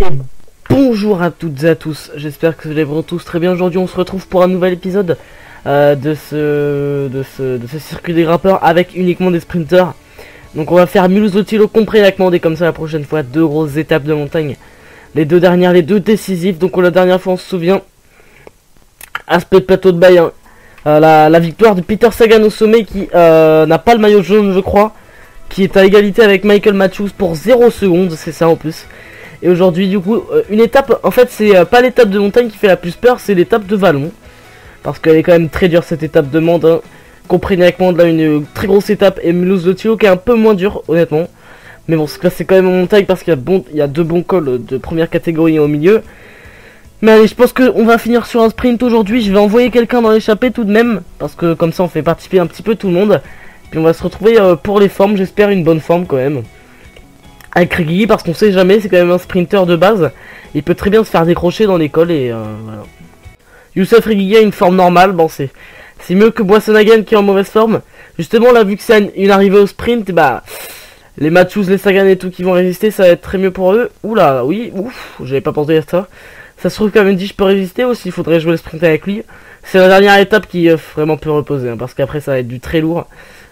Et bonjour à toutes et à tous, j'espère que vous allez tous très bien. Aujourd'hui on se retrouve pour un nouvel épisode de ce circuit des grimpeurs avec uniquement des sprinters. Donc on va faire Mulhouse au Tilo compris avec Mandé comme ça la prochaine fois, deux grosses étapes de montagne. Les deux dernières, les deux décisives. Donc la dernière fois on se souvient, aspect de plateau de Baye, hein. La victoire de Peter Sagan au sommet qui n'a pas le maillot jaune je crois, qui est à égalité avec Michael Matthews pour 0 secondes, c'est ça en plus. Et aujourd'hui du coup une étape, en fait c'est pas l'étape de montagne qui fait la plus peur, c'est l'étape de vallon. Parce qu'elle est quand même très dure cette étape de Mende, hein. Comprenez avec Mende là une très grosse étape et Mulhouse au Tilo qui est un peu moins dur honnêtement. Mais bon c'est classé quand même en montagne parce qu'il y a deux bons cols de première catégorie au milieu. Mais allez, je pense qu'on va finir sur un sprint aujourd'hui. Je vais envoyer quelqu'un dans l'échappée tout de même, parce que comme ça on fait participer un petit peu tout le monde. Puis on va se retrouver pour les formes, j'espère une bonne forme quand même. Avec Rigui, parce qu'on sait jamais, c'est quand même un sprinter de base. Il peut très bien se faire décrocher dans l'école et voilà. Youssef Rigui a une forme normale, bon c'est mieux que Boissonhagen qui est en mauvaise forme. Justement là, vu que c'est une arrivée au sprint, bah... les Matthews, les Sagan et tout qui vont résister, ça va être très mieux pour eux. Oula, oui, ouf, j'avais pas pensé à ça. Ça se trouve Cavendish je peux résister aussi, il faudrait jouer le sprint avec lui. C'est la dernière étape qui vraiment peut reposer, hein, parce qu'après ça va être du très lourd.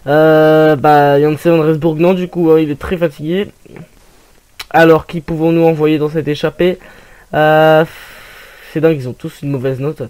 Bah, Janssen Van Rensburg, non, du coup, hein, il est très fatigué. Alors, qui pouvons-nous envoyer dans cette échappée? C'est dingue, ils ont tous une mauvaise note.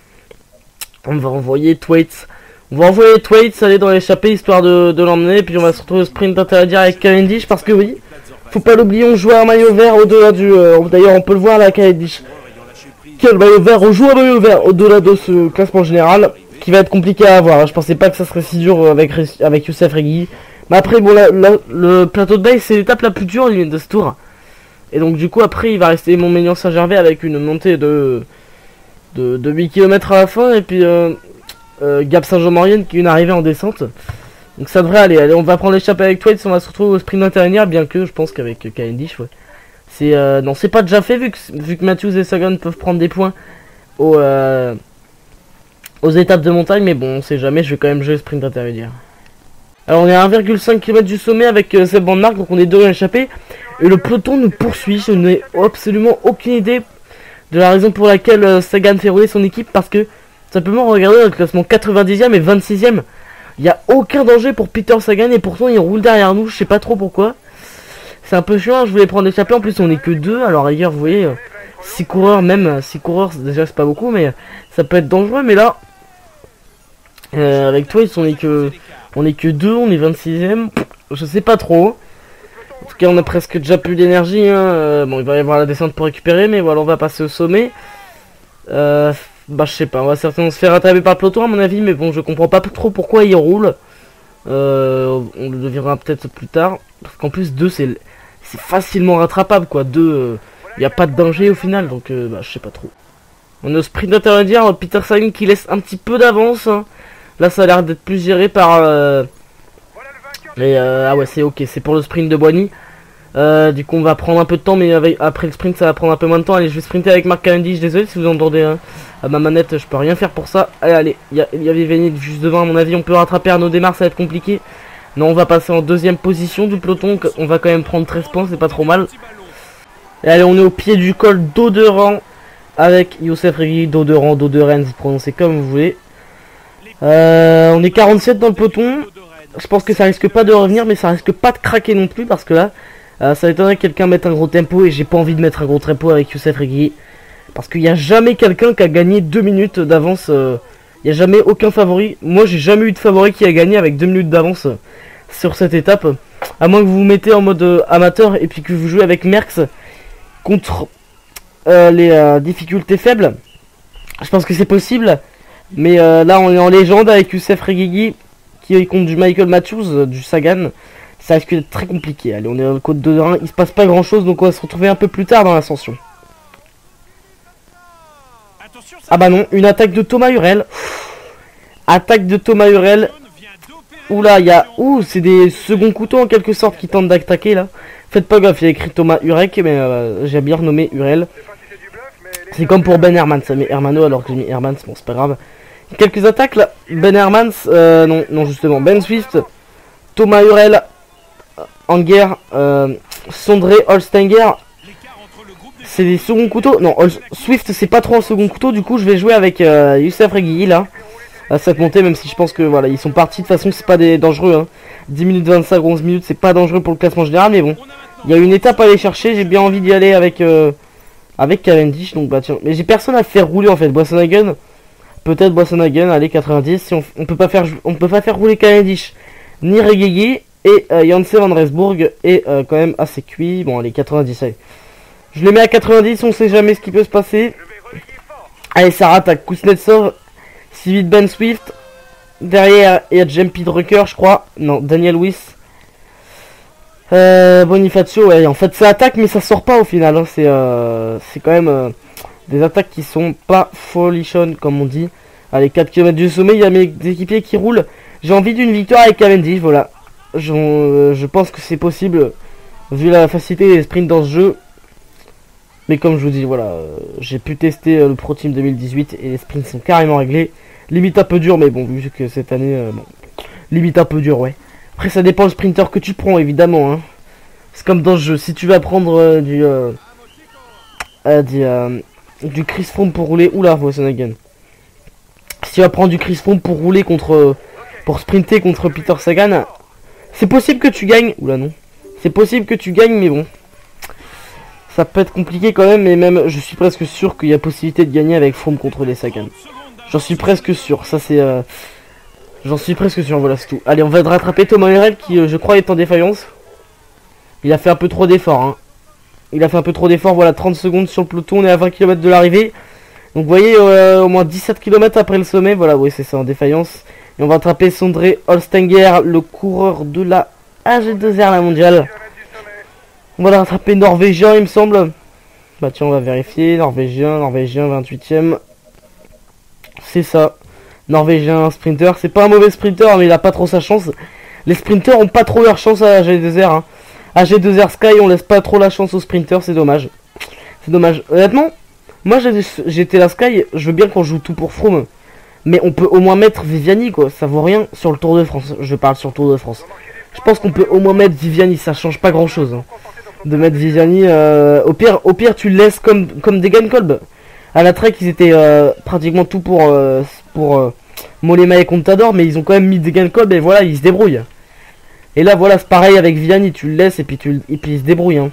On va envoyer Thwaites. On va envoyer Thwaites aller dans l'échappée, histoire de l'emmener. Puis on va se retrouver au sprint intermédiaire avec Cavendish, parce que oui, faut pas l'oublier, on joue à un maillot vert au-delà du... D'ailleurs, on peut le voir là, Cavendish. Quel maillot vert, on joue à maillot vert au-delà de ce classement général qui va être compliqué à avoir. Je pensais pas que ça serait si dur avec Youssef Rigui. Mais après bon le plateau de Baye c'est l'étape la plus dure de ce tour. Et donc du coup après il va rester Montmélian-Saint-Gervais avec une montée de 8 km à la fin. Et puis Gap Saint-Jean-Maurienne qui est une arrivée en descente. Donc ça devrait aller. Allez, on va prendre l'échappée avec Thwaites, on va se retrouver au sprint intermédiaire. Bien que je pense qu'avec Cavendish ouais. Non, c'est pas déjà fait vu que Matthews et Sagan peuvent prendre des points aux étapes de montagne, mais bon, on sait jamais, je vais quand même jouer le sprint intermédiaire. Alors on est à 1,5 km du sommet avec Seb Van Mark, donc on est deux à l'échappée, et le peloton nous poursuit. Je n'ai absolument aucune idée de la raison pour laquelle Sagan fait rouler son équipe, parce que simplement regardez le classement 90e et 26e, il n'y a aucun danger pour Peter Sagan, et pourtant il roule derrière nous, je sais pas trop pourquoi. C'est un peu chiant, je voulais prendre l'échappée, en plus on est que deux, alors ailleurs vous voyez, 6 coureurs, même 6 coureurs déjà c'est pas beaucoup, mais ça peut être dangereux, mais là, avec toi on est que deux, on est 26ème, je sais pas trop, en tout cas on a presque déjà plus d'énergie, hein. Bon il va y avoir la descente pour récupérer, mais voilà on va passer au sommet, bah je sais pas, on va certainement se faire attraper par le peloton à mon avis, mais bon je comprends pas trop pourquoi il roule, on le deviendra peut-être plus tard, parce qu'en plus 2 c'est facilement rattrapable quoi, 2 y a pas de danger au final, donc bah je sais pas trop. On est au sprint intermédiaire, Peter Sagan qui laisse un petit peu d'avance, hein. Là ça a l'air d'être plus géré par ah ouais c'est ok, c'est pour le sprint de Boigny. Du coup on va prendre un peu de temps, mais après le sprint ça va prendre un peu moins de temps. Allez, je vais sprinter avec Mark Cavendish, désolé si vous entendez hein, à ma manette, je peux rien faire pour ça. Allez, il y a Viviani juste devant, à mon avis on peut rattraper Arnaud Démarre, ça va être compliqué. Non, on va passer en deuxième position du peloton, on va quand même prendre 13 points, c'est pas trop mal. Et allez, on est au pied du col d'Auderan avec Youssef Rigui, d'Auderan, d'Auderen, vous prononcez comme vous voulez. On est 47 dans le peloton, je pense que ça risque pas de revenir, mais ça risque pas de craquer non plus, parce que là, ça étonnerait que quelqu'un mette un gros tempo, et j'ai pas envie de mettre un gros tempo avec Youssef Rigui. Parce qu'il n'y a jamais quelqu'un qui a gagné 2 minutes d'avance, il n'y a jamais aucun favori. Moi j'ai jamais eu de favori qui a gagné avec 2 minutes d'avance sur cette étape. À moins que vous vous mettez en mode amateur et puis que vous jouez avec Merckx contre les difficultés faibles. Je pense que c'est possible. Mais là on est en légende avec Youssef Rigui qui est contre du Michael Matthews, du Sagan. Ça risque d'être très compliqué. Allez, on est au côte de Rhin, il se passe pas grand chose, donc on va se retrouver un peu plus tard dans l'ascension. Ah bah non, une attaque de Thomas Hurel. Attaque de Thomas Hurel. Oula, il y a... Ouh, c'est des seconds couteaux en quelque sorte qui tentent d'attaquer là. Faites pas gaffe, il y a écrit Thomas Hurek, mais j'ai bien renommé Hurel. C'est comme pour Ben Hermans, ça met Hermano alors que j'ai mis Hermans, bon c'est pas grave. Quelques attaques là. Ben Hermans, non justement, Ben Swift, Thomas Hurel, Anger, Sondré, Holstenger. C'est des seconds couteaux. Non, Swift c'est pas trop un second couteau. Du coup je vais jouer avec Youssef Reguilly là. À 5 montées, même si je pense que voilà, ils sont partis. De toute façon c'est pas des dangereux hein. 10 minutes 25, 11 minutes, c'est pas dangereux pour le classement général. Mais bon, il y a une étape à aller chercher. J'ai bien envie d'y aller avec Cavendish. Donc bah tiens, mais j'ai personne à faire rouler en fait. Boissonhagen, peut-être Boissonhagen, allez 90. Si on peut pas faire rouler Cavendish ni Reguilly. Et Janssen Van Rensburg est quand même assez cuit. Bon allez 90, allez. Je les mets à 90, on sait jamais ce qui peut se passer. Allez, ça attaque Kuznetsov, Civid Ben Swift. Derrière, il y a Jumpy Drucker, je crois. Non, Daniel Wyss. Bonifacio, ouais, en fait ça attaque, mais ça sort pas au final. Hein. C'est quand même des attaques qui sont pas folichonnes, comme on dit. Allez, 4 km du sommet, il y a mes équipiers qui roulent. J'ai envie d'une victoire avec Cavendish, voilà. Je pense que c'est possible, vu la facilité des sprints dans ce jeu. Mais comme je vous dis, voilà, j'ai pu tester le Pro Team 2018 et les sprints sont carrément réglés. Limite un peu dur, mais bon, vu que cette année, bon, limite un peu dur, ouais. Après, ça dépend le sprinter que tu prends, évidemment. Hein. C'est comme dans ce jeu, si tu vas prendre du Chris Froome pour rouler, oula, Boissonhagen. Si tu vas prendre du Chris Froome pour rouler pour sprinter contre Peter Sagan, c'est possible que tu gagnes. Oula, non. C'est possible que tu gagnes, mais bon. Ça peut être compliqué quand même, mais même je suis presque sûr qu'il y a possibilité de gagner avec Froome contre les Sagan. J'en suis presque sûr, ça c'est... J'en suis presque sûr, voilà c'est tout. Allez, on va rattraper Thomas Hurel qui je crois est en défaillance. Il a fait un peu trop d'efforts. Hein. Il a fait un peu trop d'efforts, voilà 30 secondes sur le peloton, on est à 20 km de l'arrivée. Donc vous voyez au moins 17 km après le sommet, voilà oui c'est ça en défaillance. Et on va attraper Sondre Holstenger, le coureur de la AG2R la mondiale. On va rattraper Norvégien il me semble. Bah tiens on va vérifier. Norvégien 28ème. C'est ça. Norvégien sprinter. C'est pas un mauvais sprinter mais il a pas trop sa chance. Les sprinters ont pas trop leur chance à AG2R. Hein. AG2R Sky on laisse pas trop la chance aux sprinters. C'est dommage. C'est dommage. Honnêtement, moi j'étais la Sky. Je veux bien qu'on joue tout pour Froome. Mais on peut au moins mettre Viviani quoi. Ça vaut rien sur le Tour de France. Je parle sur le Tour de France. Je pense qu'on peut au moins mettre Viviani. Ça change pas grand chose. Hein. De mettre Viviani, au pire tu le laisses comme Degenkolb. À la Trek ils étaient pratiquement tout pour Mollema et Contador, mais ils ont quand même mis Degenkolb et voilà ils se débrouillent. Et là voilà c'est pareil avec Viviani, tu le laisses et puis il se débrouille. Hein.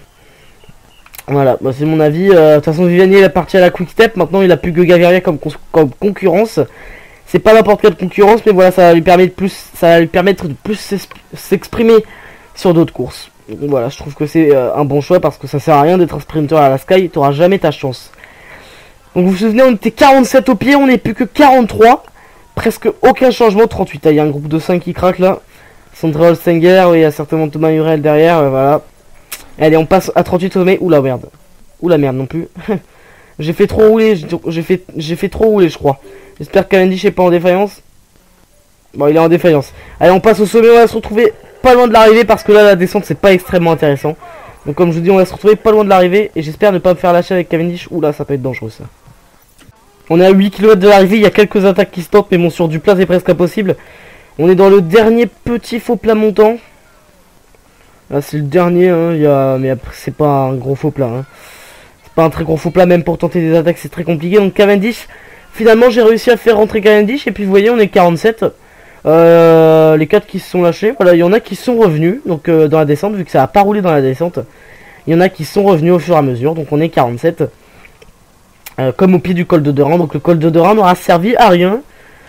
Voilà, bah, c'est mon avis. De toute façon Viviani il est parti à la Quick Step, maintenant il a plus que Gaviria comme concurrence. C'est pas n'importe quelle concurrence, mais voilà ça va lui permettre de plus s'exprimer sur d'autres courses. Donc voilà, je trouve que c'est un bon choix parce que ça sert à rien d'être un sprinter à la Sky, tu auras jamais ta chance. Donc vous vous souvenez, on était 47 au pied, on n'est plus que 43. Presque aucun changement, 38. Il y a un groupe de 5 qui craque là. Sondre Holstenger, il y a certainement Thomas Hurel derrière, voilà. Allez, on passe à 38 au sommet. Oula merde. Oula merde non plus. J'ai fait trop rouler, j'ai fait trop rouler je crois. J'espère que Cavendish est pas en défaillance. Bon, il est en défaillance. Allez, on passe au sommet, on va se retrouver pas loin de l'arrivée parce que là la descente c'est pas extrêmement intéressant. Donc comme je vous dis on va se retrouver pas loin de l'arrivée et j'espère ne pas me faire lâcher avec Cavendish. Oula ça peut être dangereux ça. On est à 8 km de l'arrivée, il y a quelques attaques qui stoppent mais bon sur du plat c'est presque impossible. On est dans le dernier petit faux plat montant. Là c'est le dernier hein, mais après c'est pas un gros faux plat hein. C'est pas un très gros faux plat même pour tenter des attaques c'est très compliqué. Donc Cavendish, finalement j'ai réussi à faire rentrer Cavendish et puis vous voyez on est 47. Les 4 qui se sont lâchés, voilà, il y en a qui sont revenus donc dans la descente, vu que ça a pas roulé dans la descente, il y en a qui sont revenus au fur et à mesure, donc on est 47 comme au pied du col de Doran, donc le col de Doran n'aura servi à rien.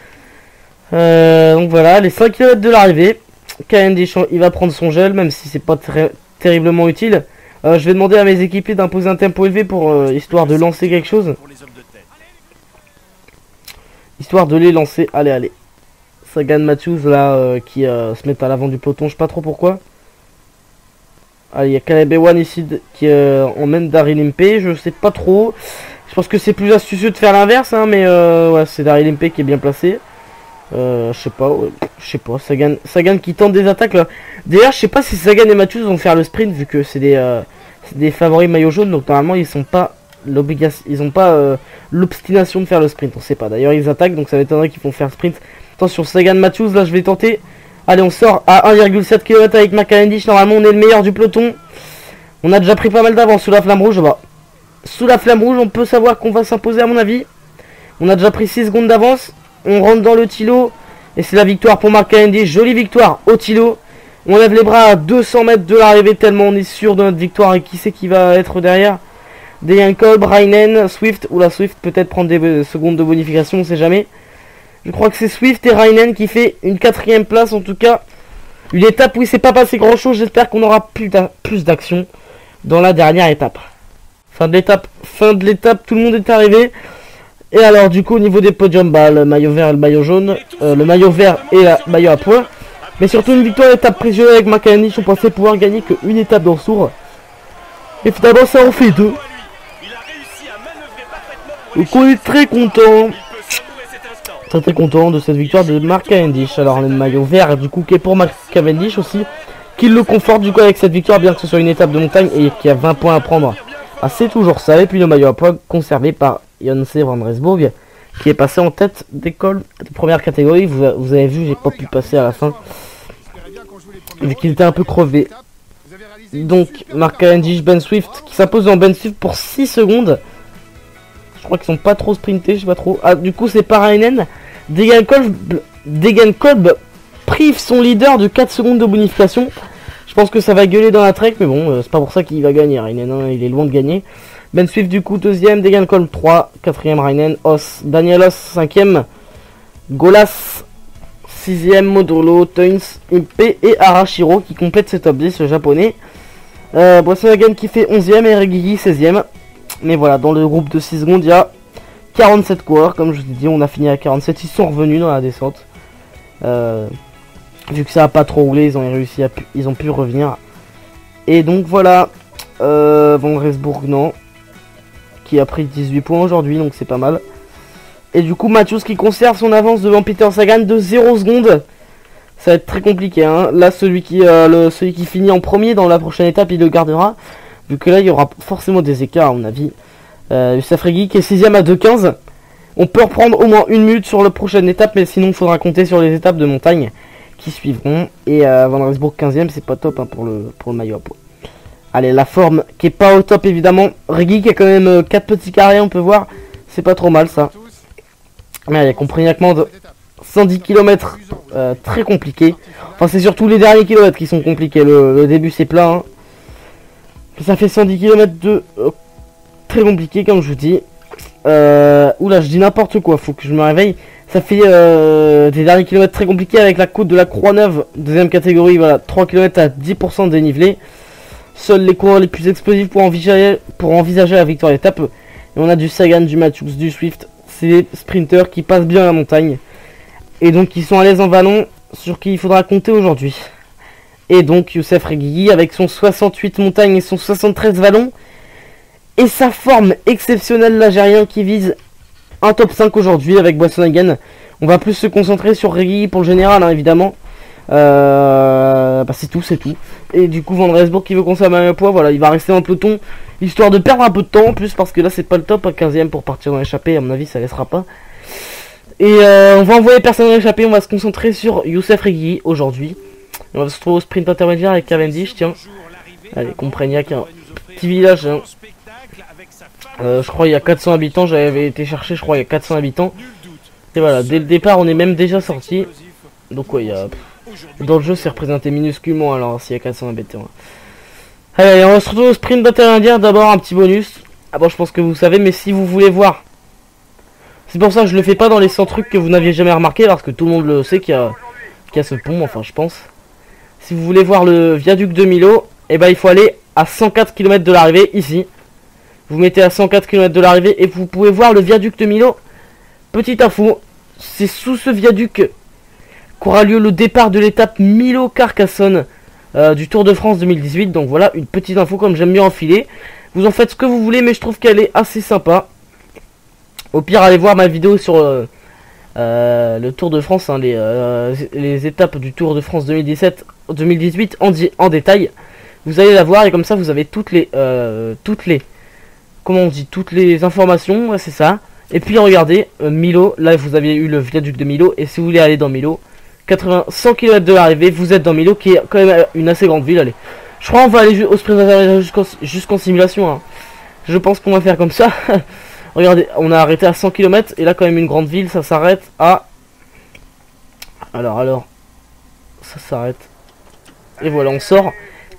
Donc voilà, les 5 km de l'arrivée, Cavendish il va prendre son gel, même si c'est pas terriblement utile. Je vais demander à mes équipiers d'imposer un tempo élevé pour histoire de lancer quelque chose. Histoire de les lancer, allez. Sagan Matthews là qui se met à l'avant du peloton, je sais pas trop pourquoi. Allez, il y a Caleb Ewan ici qui emmène Daryl Impey, je sais pas trop. Je pense que c'est plus astucieux de faire l'inverse, hein, mais ouais, c'est Daryl Impey qui est bien placé. Je sais pas, Sagan qui tente des attaques là. D'ailleurs, je sais pas si Sagan et Matthews vont faire le sprint vu que c'est des favoris maillot jaune, donc normalement ils sont pas l'obstination de faire le sprint, on sait pas. D'ailleurs ils attaquent, donc ça m'étonnerait qu'ils vont faire le sprint. Attention, Sagan Matthews, là je vais tenter. Allez, on sort à 1,7 km avec Mark Cavendish. Normalement, on est le meilleur du peloton. On a déjà pris pas mal d'avance sous la flamme rouge. Bah, sous la flamme rouge, on peut savoir qu'on va s'imposer à mon avis. On a déjà pris 6 secondes d'avance. On rentre dans le Tilo. Et c'est la victoire pour Mark Cavendish. Jolie victoire au Tilo. On lève les bras à 200 mètres de l'arrivée tellement on est sûr de notre victoire. Et qui c'est qui va être derrière? Dejan Kolb, Rainen, Swift. Oula, Swift peut-être prendre des secondes de bonification, on sait jamais. Je crois que c'est Swift et Rainen qui fait une 4ème place en tout cas. Une étape où il s'est pas passé grand chose. J'espère qu'on aura plus d'action dans la dernière étape. Fin de l'étape, tout le monde est arrivé. Et alors du coup au niveau des podiums, bah, le maillot vert et le maillot jaune, le maillot vert et le maillot à points. Mais surtout une victoire étape précieuse avec Mark Cavendish. On pensait pouvoir gagner qu'une étape dans ce tour. Et finalement ça en fait 2. Donc on est très content. Très content de cette victoire de Mark Cavendish. Alors le maillot vert du coup qui est pour Mark Cavendish aussi. Qui le conforte du coup avec cette victoire, bien que ce soit une étape de montagne et qui a 20 points à prendre. Ah, c'est toujours ça. Et puis le maillot à points conservé par Jonse van Rensburg qui est passé en tête d'école de première catégorie. Vous avez vu, j'ai pas pu passer à la fin vu qu'il était un peu crevé. Donc Mark Cavendish, Ben Swift qui s'impose dans Ben Swift pour 6 secondes. Je crois qu'ils sont pas trop sprintés, je sais pas trop. Ah, du coup c'est Parainen. Dejan Kolb prive son leader de 4 secondes de bonification. Je pense que ça va gueuler dans la trek, mais bon, c'est pas pour ça qu'il va gagner. Rainen, hein, il est loin de gagner. Ben Swift du coup 2ème, Dejan Kolb 3, 4ème Rainen, Daniel Os 5ème, Golas 6ème, Modolo, Teuns, Impe et Arashiro qui complètent ce top 10 japonais. Boisson-Hagen qui fait 11ème et Regigi 16ème. Mais voilà, dans le groupe de 6 secondes, il y a 47 coureurs. Comme je vous ai dit, on a fini à 47. Ils sont revenus dans la descente. Vu que ça a pas trop roulé, ils ont pu revenir. Et donc voilà, Van Rensburg non, qui a pris 18 points aujourd'hui, donc c'est pas mal. Et du coup, Matthews qui conserve son avance devant Peter Sagan de 0 secondes. Ça va être très compliqué, hein. Là, celui qui finit en premier dans la prochaine étape, il le gardera. Vu que là, il y aura forcément des écarts, à mon avis. Youssef Regui qui est 6ème à 2,15. On peut reprendre au moins 1 minute sur la prochaine étape, mais sinon, il faudra compter sur les étapes de montagne qui suivront. Et Van Rensburg 15ème, c'est pas top hein, pour le maillot à poids. Allez, la forme qui est pas au top, évidemment. Regui qui a quand même 4 petits carrés, on peut voir. C'est pas trop mal, ça. Mais allez, Comprignac de 110 km, très compliqué. Enfin, c'est surtout les derniers kilomètres qui sont compliqués. Le début, c'est plat, hein. Ça fait 110 km de très compliqué comme je vous dis. Oula, je dis n'importe quoi, faut que je me réveille. Ça fait des derniers kilomètres très compliqués avec la côte de la Croix-Neuve, deuxième catégorie, voilà, 3 km à 10% de dénivelé. Seuls les coureurs les plus explosifs pour envisager la victoire d'étape. Et on a du Sagan, du Matthews, du Swift. C'est des sprinters qui passent bien la montagne. Et donc qui sont à l'aise en vallon, sur qui il faudra compter aujourd'hui. Et donc Youssef Regui avec son 68 montagnes et son 73 vallons. Et sa forme exceptionnelle, l'Algérien qui vise un top 5 aujourd'hui avec Boisson-Hagen. On va plus se concentrer sur Regui pour le général, hein, évidemment. Bah c'est tout. Et du coup Van Rensburg qui veut conserver un poids, voilà, il va rester en peloton. Histoire de perdre un peu de temps en plus, parce que là c'est pas le top, à 15ème pour partir dans l'échappée, à mon avis ça laissera pas. Et on va envoyer personne dans l'échappée, on va se concentrer sur Youssef Regui aujourd'hui. On va se retrouver au sprint intermédiaire avec Cavendish, tiens. Allez, Comprignac, un petit village. Hein. Je crois il y a 400 habitants, j'avais été chercher, je crois il y a 400 habitants. Et voilà, dès le départ on est même déjà sorti. Donc ouais, il y a... Dans le jeu c'est représenté minusculement alors s'il y a 400 habitants. Allez, on va se retrouver au sprint intermédiaire, d'abord un petit bonus. Ah bon, je pense que vous savez, mais si vous voulez voir... C'est pour ça que je le fais pas dans les 100 trucs que vous n'aviez jamais remarqué, parce que tout le monde le sait qu'il y a ce pont, enfin je pense. Si vous voulez voir le viaduc de Millau, et ben il faut aller à 104 km de l'arrivée, ici. Vous mettez à 104 km de l'arrivée et vous pouvez voir le viaduc de Millau. Petite info, c'est sous ce viaduc qu'aura lieu le départ de l'étape Millau-Carcassonne du Tour de France 2018. Donc voilà, une petite info comme j'aime bien enfiler. Vous en faites ce que vous voulez, mais je trouve qu'elle est assez sympa. Au pire, allez voir ma vidéo sur le Tour de France, hein, les étapes du Tour de France 2018 en détail. Vous allez la voir et comme ça vous avez toutes les comment on dit, toutes les informations, ouais, c'est ça. Et puis regardez, Millau, là vous avez eu le viaduc de Millau, et si vous voulez aller dans Millau, 100 km de l'arrivée, vous êtes dans Millau, qui est quand même une assez grande ville. Allez, je crois on va aller au sprint intermédiaire jusqu'en simulation, hein. Je pense qu'on va faire comme ça. Regardez, on a arrêté à 100 km. Et là, quand même, une grande ville, ça s'arrête à... Alors, ça s'arrête. Et voilà, on sort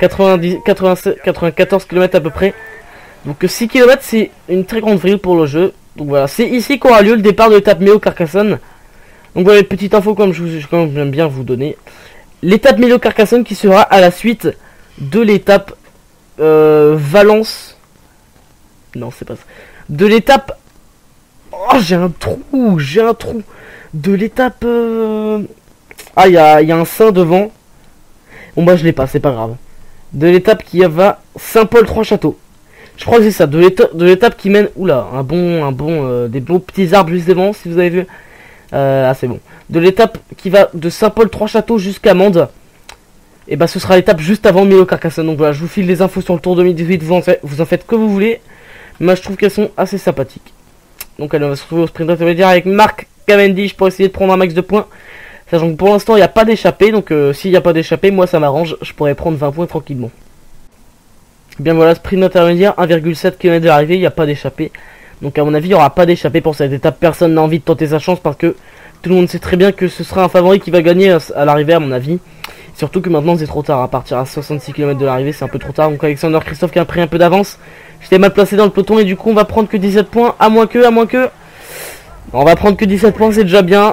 94 km à peu près. Donc 6 km, c'est une très grande ville pour le jeu. Donc voilà, c'est ici qu'aura lieu le départ de l'étape Méo Carcassonne. Donc voilà, petite info comme j'aime bien vous donner. L'étape Méo Carcassonne qui sera à la suite de l'étape Valence. Non, c'est pas ça. De l'étape... Oh, j'ai un trou. De l'étape... Ah, il y a un sein devant. Bon bah je l'ai pas, c'est pas grave. De l'étape qui va Saint-Paul-Trois-Châteaux. Je crois que c'est ça, de l'étape qui mène... Oula, des beaux petits arbres juste devant, si vous avez vu. Ah, c'est bon. De l'étape qui va de Saint-Paul-Trois-Châteaux jusqu'à Mende. Et bah ce sera l'étape juste avant Méo Carcassonne. Donc voilà, je vous file les infos sur le Tour 2018, vous en faites que vous voulez. Moi je trouve qu'elles sont assez sympathiques. Donc allez, on va se retrouver au sprint intermédiaire avec Mark Cavendish pour essayer de prendre un max de points. Sachant que pour l'instant il n'y a pas d'échappée, donc s'il n'y a pas d'échappée, moi ça m'arrange, je pourrais prendre 20 points tranquillement. Bien voilà, sprint intermédiaire, 1,7 km de l'arrivée, il n'y a pas d'échappée. Donc à mon avis il n'y aura pas d'échappée pour cette étape, personne n'a envie de tenter sa chance parce que tout le monde sait très bien que ce sera un favori qui va gagner à l'arrivée à mon avis. Surtout que maintenant c'est trop tard, à partir à 66 km de l'arrivée c'est un peu trop tard. Donc Alexander Christophe qui a pris un peu d'avance. J'étais mal placé dans le peloton et du coup on va prendre que 17 points, à moins que... On va prendre que 17 points, c'est déjà bien.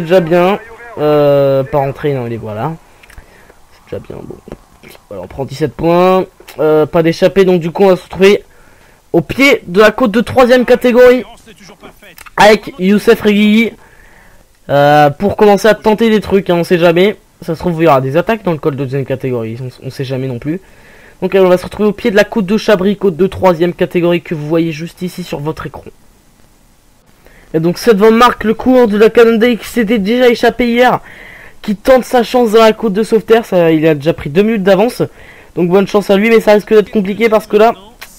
Pas rentré, non, il est voilà. C'est déjà bien, bon. Voilà, on prend 17 points. Pas d'échappée, donc du coup on va se retrouver au pied de la côte de 3ème catégorie. Avec Youssef Reguilly. Pour commencer à tenter des trucs, hein, on sait jamais. Ça se trouve il y aura des attaques dans le col de 2ème catégorie, on sait jamais non plus. Donc on va se retrouver au pied de la côte de Chabris, côte de 3ème catégorie que vous voyez juste ici sur votre écran. Et donc c'est devant Marc, le coureur de la Canada qui s'était déjà échappé hier, qui tente sa chance dans la côte de Sauveterre. Il a déjà pris 2 minutes d'avance. Donc bonne chance à lui, mais ça risque d'être compliqué parce que là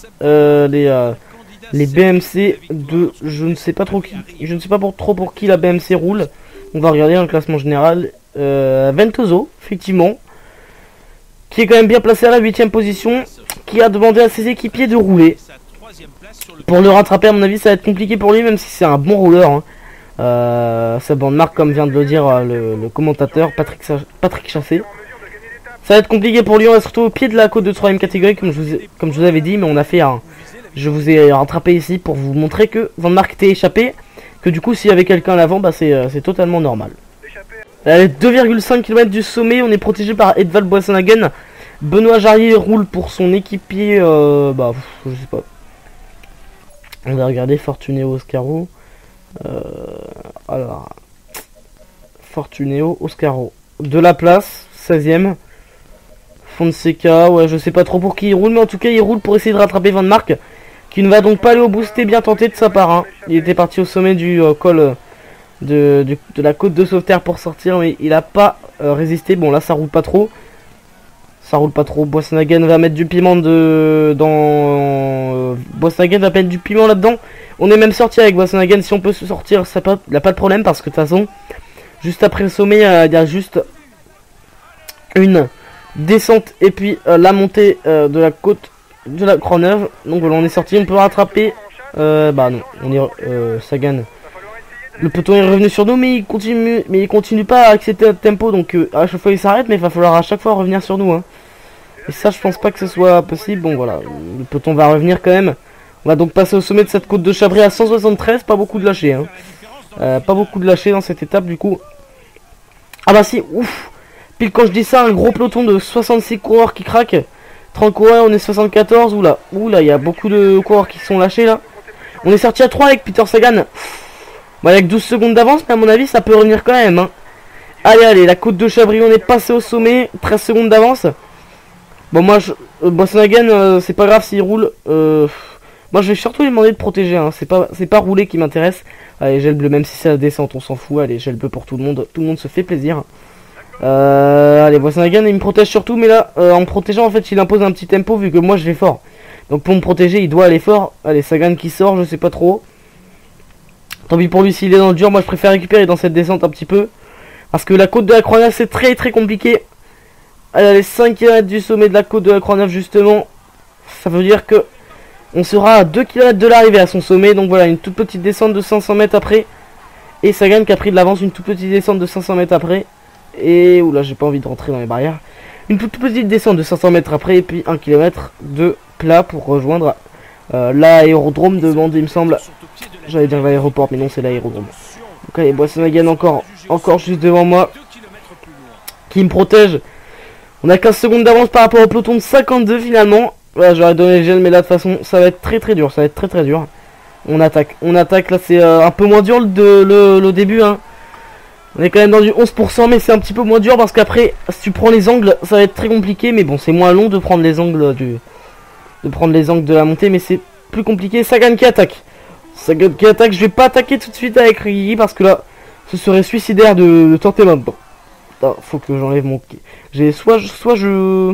les BMC de je ne sais pas trop qui, je ne sais pas trop pour qui la BMC roule. On va regarder dans le classement général. Ventoso, effectivement, qui est quand même bien placé à la 8ème position, qui a demandé à ses équipiers de rouler. Pour le rattraper, à mon avis, ça va être compliqué pour lui, même si c'est un bon rouleur. Hein. C'est bon de marque, comme vient de le dire le commentateur Patrick Chassé. Ça va être compliqué pour lui, on va se retrouver au pied de la côte de 3ème catégorie, comme je vous avais dit, mais on a fait un... Je vous ai rattrapé ici pour vous montrer que Van Mark était échappé, que du coup, s'il y avait quelqu'un à l'avant, bah, c'est totalement normal. Allez, 2,5 km du sommet, on est protégé par Edvald Boissenhagen. Benoît Jarier roule pour son équipier, je sais pas. On va regarder Fortuneo Oscaro. Alors, Fortuneo Oscaro. De la place, 16ème. Fonseca, ouais, je sais pas trop pour qui il roule, mais en tout cas, il roule pour essayer de rattraper Van Mark, qui ne va donc pas aller au boosté, bien tenté de sa part. Hein. Il était parti au sommet du col de la côte de Sauveterre pour sortir, mais il a pas résisté. Bon, là, ça roule pas trop. Boissenhagen va mettre du piment Boissenhagen va mettre du piment là-dedans. On est même sorti avec Boissenhagen. Si on peut se sortir, il n'y a pas de problème parce que de toute façon, juste après le sommet, il y a juste une descente et puis la montée de la côte de la Croix-Neuve. Donc voilà, on est sorti, on peut rattraper. Non, on est Sagan. Le peloton est revenu sur nous, mais il continue pas à accepter notre tempo, donc à chaque fois il s'arrête, mais il va falloir à chaque fois revenir sur nous. Hein. Et ça, je pense pas que ce soit possible. Bon voilà, le peloton va revenir quand même. On va donc passer au sommet de cette côte de Chabris à 173, pas beaucoup de lâcher. Hein. Pas beaucoup de lâcher dans cette étape du coup. Ah bah si, ouf. Pile quand je dis ça, un gros peloton de 66 coureurs qui craquent. 30 coureurs, on est 74, oula, il y a beaucoup de coureurs qui sont lâchés là. On est sorti à 3 avec Peter Sagan. Bon, avec 12 secondes d'avance, mais à mon avis, ça peut revenir quand même. Hein. Allez, la côte de Chabris, on est passé au sommet. 13 secondes d'avance. Bon, moi, Boissenhagen, c'est pas grave s'il roule. Moi, je vais surtout lui demander de protéger. Hein. C'est pas rouler qui m'intéresse. Allez, gel bleu, même si c'est la descente, on s'en fout. Allez, gel bleu pour tout le monde. Tout le monde se fait plaisir. Allez, Boissenhagen, il me protège surtout. Mais là, en me protégeant, en fait, il impose un petit tempo vu que moi, je vais fort. Donc, pour me protéger, il doit aller fort. Allez, Sagan qui sort, je sais pas trop. Tant pis pour lui s'il est dans le dur, moi je préfère récupérer dans cette descente un petit peu. Parce que la côte de la Croix-Neuve c'est très très compliqué. Allez, les 5 km du sommet de la côte de la Croix-Neuve justement. Ça veut dire que On sera à 2 km de l'arrivée à son sommet. Donc voilà, une toute petite descente de 500 mètres après. Et Sagan qui a pris de l'avance, une toute petite descente de 500 mètres après. Et oula, j'ai pas envie de rentrer dans les barrières. Une toute petite descente de 500 mètres après. Et puis 1 km de plat pour rejoindre l'aérodrome de Mende, il me semble. J'allais dire l'aéroport, mais non, c'est l'aérodrome. Donc allez, Boisson-Hagen encore juste devant moi, qui me protège. On a 15 secondes d'avance par rapport au peloton de 52 finalement. Voilà, j'aurais donné le gel, mais là de toute façon ça va être très dur, ça va être très dur. On attaque, là c'est un peu moins dur le début hein. On est quand même dans du 11%, mais c'est un petit peu moins dur parce qu'après si tu prends les angles ça va être très compliqué. Mais bon, c'est moins long de prendre les angles de la montée, mais c'est plus compliqué. Sagan qui attaque, je vais pas attaquer tout de suite avec Riggy parce que là ce serait suicidaire de tenter maintenant. Attends, faut que j'enlève mon... J'ai soit je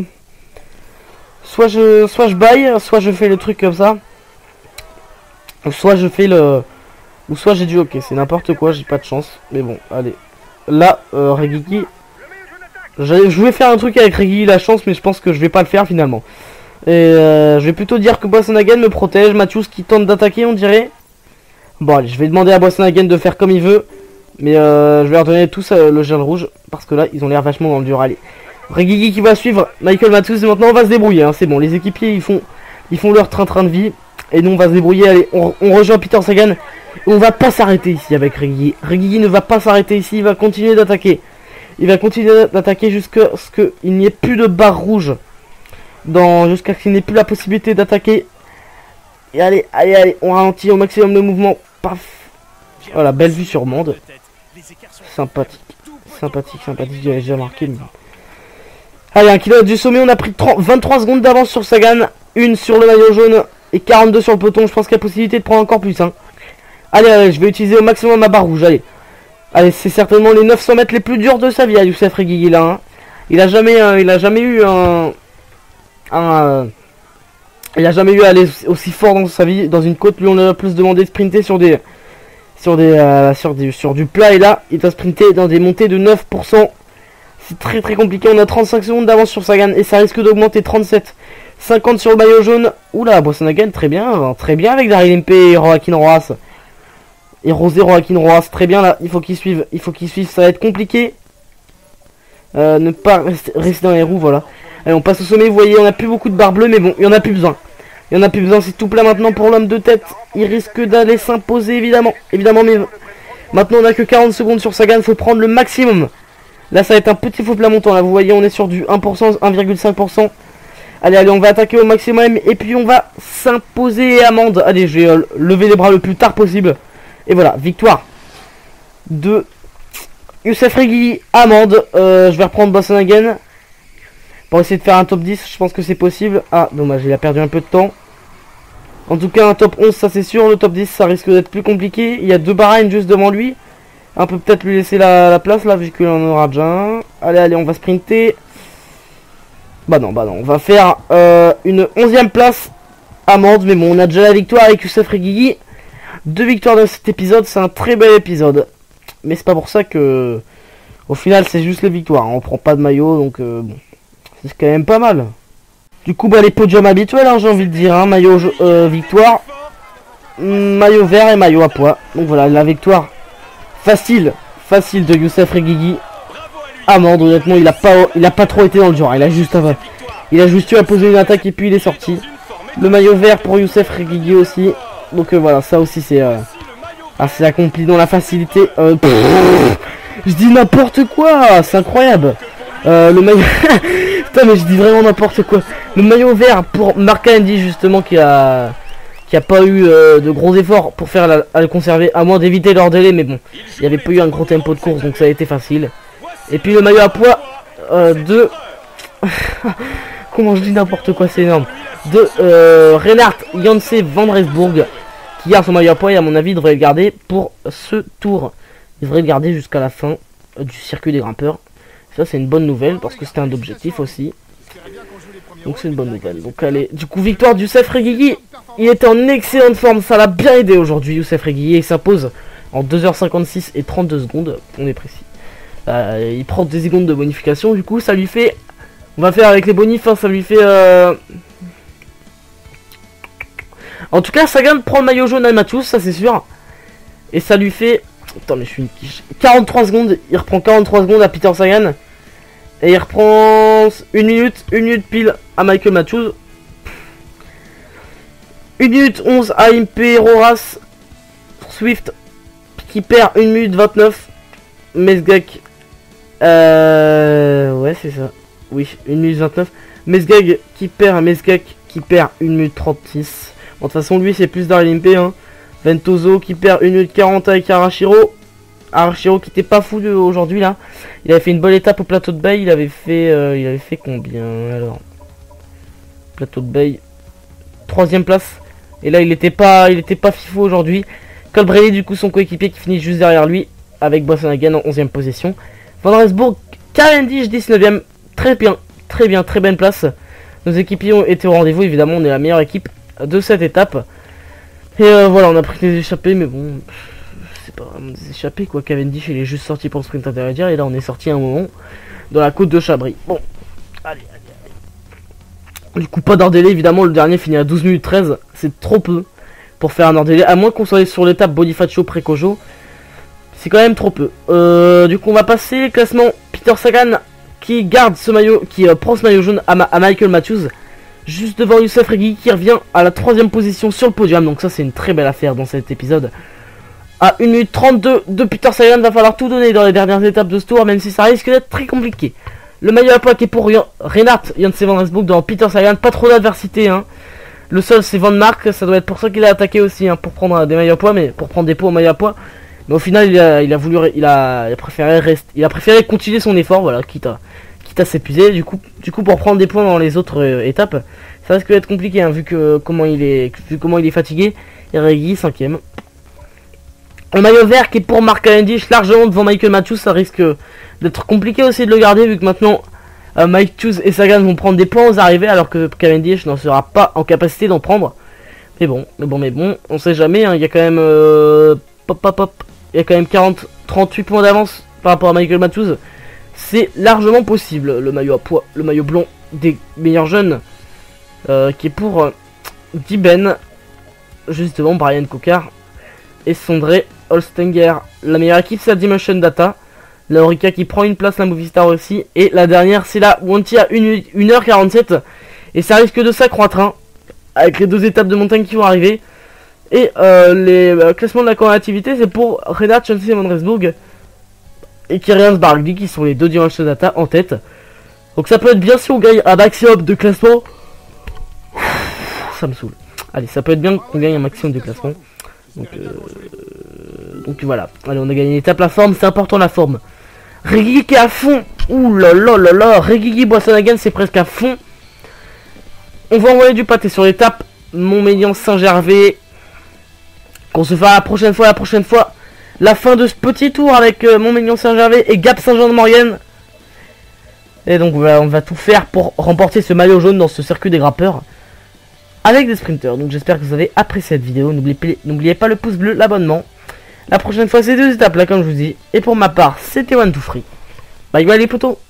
baille, soit je fais le truc comme ça. Ou soit je fais le... Ou soit j'ai du ok, c'est n'importe quoi, j'ai pas de chance. Mais bon, allez. Là, Riggy... Je voulais faire un truc avec Riggy, la chance, mais je pense que je vais pas le faire finalement. Et je vais plutôt dire que Boisson-Hagen me protège. Matthews qui tente d'attaquer, on dirait. Bon, allez, je vais demander à Boisson-Hagen de faire comme il veut. Mais je vais leur donner tous le gel rouge. Parce que là, ils ont l'air vachement dans le dur. Allez. Riggy qui va suivre Michael Matthews. Et maintenant, on va se débrouiller. Hein, c'est bon, les équipiers, ils font leur train-train de vie. Et nous, on va se débrouiller. Allez, on rejoint Peter Sagan. Et on va pas s'arrêter ici avec Riggy. Riggy ne va pas s'arrêter ici. Il va continuer d'attaquer. Il va continuer d'attaquer jusqu'à ce qu'il n'y ait plus de barre rouge. Jusqu'à ce qu'il n'ait plus la possibilité d'attaquer. Et allez, on ralentit au maximum le mouvement. Paf. Voilà, belle vue sur Mende. Sympathique, j'avais déjà marqué. Mais... Allez, 1 km du sommet, on a pris 23 secondes d'avance sur Sagan. Une sur le maillot jaune et 42 sur le peloton. Je pense qu'il y a possibilité de prendre encore plus. Hein. Allez, je vais utiliser au maximum ma barre rouge. Allez, c'est certainement les 900 mètres les plus durs de sa vie à Youssef Riggy là. Hein. Il a jamais eu il a jamais eu à aller aussi fort dans sa vie dans une côte. Lui on a plus demandé de sprinter sur du plat, et là il doit sprinter dans des montées de 9%. C'est très compliqué. On a 35 secondes d'avance sur Sagan et ça risque d'augmenter. 37-50 sur le maillot jaune. Oula, Boisson-Hagen très bien avec Daryl MP et Joaquin Roas. Et Rosé Joaquin Roas, très bien là. Il faut qu'ils suivent, ça va être compliqué. Ne pas rester dans les roues, voilà. Allez, on passe au sommet, vous voyez, on n'a plus beaucoup de barres bleues, mais bon, il n'y en a plus besoin. C'est tout plat maintenant pour l'homme de tête. Il risque d'aller s'imposer, évidemment, mais maintenant on a que 40 secondes sur Sagan, il faut prendre le maximum. Là, ça va être un petit faux plat montant, là, vous voyez, on est sur du 1%, 1,5%. Allez, on va attaquer au maximum, et puis on va s'imposer à Mende. Allez, je vais lever les bras le plus tard possible. Et voilà, victoire de Youssef Riggy à Mende. Je vais reprendre Boisson-Hagen pour essayer de faire un top 10, je pense que c'est possible. Ah, dommage, il a perdu un peu de temps. En tout cas, un top 11, ça c'est sûr. Le top 10, ça risque d'être plus compliqué. Il y a 2 Bahreïn juste devant lui. On peut peut-être lui laisser la place, là, vu qu'il en aura déjà un. Allez, on va sprinter. Bah non, on va faire une 11e place à Mende. Mais bon, on a déjà la victoire avec Youssef Riggy. 2 victoires dans cet épisode, c'est un très bel épisode. Mais c'est pas pour ça que... Au final, c'est juste les victoires. On prend pas de maillot, donc... bon. C'est quand même pas mal. Du coup, les podiums habituels, hein, j'ai envie de dire. Hein, maillot victoire, maillot vert et maillot à poids. Donc voilà, la victoire facile de Youssef Riggy à Mende. Honnêtement, il a pas trop été dans le dur. Il a juste eu à poser une attaque et puis il est sorti. Le maillot vert pour Youssef Riggy aussi. Donc voilà, ça aussi c'est assez accompli dans la facilité. Je dis n'importe quoi, c'est incroyable. Le maillot... Putain, mais je dis vraiment n'importe quoi. Le maillot vert pour Mark Cavendish justement qui a pas eu de gros efforts pour à le conserver, à moins d'éviter leur délai, mais bon, il n'y avait pas eu un gros tempo de course, donc ça a été facile. Et puis le maillot à poids de... Comment je dis n'importe quoi, c'est énorme. De Reinhard Janse van Rensburg, qui garde son maillot à poids et à mon avis devrait le garder pour ce tour. Il devrait le garder jusqu'à la fin du circuit des grimpeurs. Ça c'est une bonne nouvelle parce que c'était un objectif aussi. Donc c'est une bonne nouvelle. Donc allez, du coup victoire du Youssef Riggy. Il était en excellente forme, ça l'a bien aidé aujourd'hui Youssef Riggy. Il s'impose en 2h56 et 32 secondes, on est précis. Il prend des secondes de bonification, du coup ça lui fait... On va faire avec les bonifs, hein, ça lui fait... En tout cas, Sagan prend le maillot jaune à Matthews, ça c'est sûr. Et ça lui fait... Attends, mais je suis une quiche. 43 secondes, il reprend 43 secondes à Peter Sagan. Et il reprend 1 minute pile à Michael Matthews. 1 minute 11 à Impe Roras Swift qui perd 1 minute 29. Mesgag. Ouais, c'est ça. Oui, 1 minute 29. Mesgag qui perd 1 minute 36. Bon, de toute façon, lui, c'est plus Daryl Impey. Hein. Ventoso qui perd 1 minute 40 avec Arashiro. Arashiro qui était pas fou aujourd'hui là. Il avait fait une bonne étape au plateau de Bay. Il avait fait combien alors? Plateau de Bay. 3ème place. Et là il était pas fifou aujourd'hui. Colbrelli du coup son coéquipier qui finit juste derrière lui. Avec Boasson-Hagen en 11ème position. Van Rensburg, Cavendish 19ème. Très bien, très bonne place. Nos équipiers ont été au rendez-vous. Évidemment on est la meilleure équipe de cette étape. Et voilà, on a pris des échappées, mais bon, c'est pas vraiment des échappées quoi. Cavendish il est juste sorti pour le sprint intermédiaire et là on est sorti à un moment dans la côte de Chabris. Bon, allez. Du coup, pas d'heure délai, évidemment, le dernier finit à 12 minutes 13, c'est trop peu pour faire un heure délai, à moins qu'on soit sur l'étape Bonifacio Precojo, c'est quand même trop peu. Du coup, on va passer classement Peter Sagan qui garde ce maillot, qui prend ce maillot jaune à Michael Matthews. Juste devant Youssef Regui qui revient à la 3ème position sur le podium. Donc ça c'est une très belle affaire dans cet épisode. À 1 minute 32 de Peter Sagan, va falloir tout donner dans les dernières étapes de ce tour. Même si ça risque d'être très compliqué. Le maillot à poids qui est pour Reinhard Janse Van Rensburg dans Peter Sagan. Pas trop d'adversité hein. Le seul c'est Van Mark. Ça doit être pour ça qu'il a attaqué aussi hein, pour prendre des maillots à poids. Mais pour prendre des pots au maillot à poids. Mais au final il a préféré continuer son effort. Voilà, quitte à s'épuiser du coup pour prendre des points dans les autres étapes ça risque d'être compliqué hein, vu comment il est fatigué. Et Regui 5ème. Le maillot vert qui est pour Mark Cavendish largement devant Michael Matthews, ça risque d'être compliqué aussi de le garder vu que maintenant Matthews et Sagan vont prendre des points aux arrivées alors que Cavendish n'en sera pas en capacité d'en prendre. Mais bon, on sait jamais hein, il y a quand même il y a quand même 38 points d'avance par rapport à Michael Matthews. C'est largement possible. Le maillot à poids, le maillot blond des meilleurs jeunes qui est pour Diben, juste devant Brian Cocard et Sondré Holstenger. La meilleure équipe c'est la Dimension Data. La Orica qui prend une place, la Movistar aussi. Et la dernière c'est la Wanty à 1h47. Et ça risque de s'accroître hein, avec les 2 étapes de montagne qui vont arriver. Et les classements de la combativité c'est pour Reinhard Janse Van Rensburg et Kirian Bargli qui sont les 2 Dimension Data en tête. Donc ça peut être bien si on gagne un maximum de classement. Ça me saoule. Allez, ça peut être bien qu'on gagne un maximum de classement. Donc voilà. Allez, on a gagné une étape. La forme, c'est important la forme. Regui qui est à fond. Ouh là là là là. Regui Boasson-Hagen c'est presque à fond. On va envoyer du pâté sur l'étape Montmélian-Saint-Gervais. Qu'on se fera la prochaine fois. La fin de ce petit tour avec Montmélian-Saint-Gervais et Gap Saint-Jean-de-Maurienne. Et donc on va tout faire pour remporter ce maillot jaune dans ce circuit des grappeurs avec des sprinters. Donc j'espère que vous avez apprécié cette vidéo. N'oubliez pas le pouce bleu, l'abonnement. La prochaine fois c'est 2 étapes là comme je vous dis. Et pour ma part c'était One2Free. Bye bye les potos.